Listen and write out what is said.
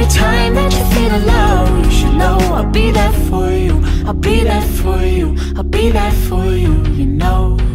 every time that you're feeling low, you should know I'll be there for you, I'll be there for you, I'll be there for you, you know.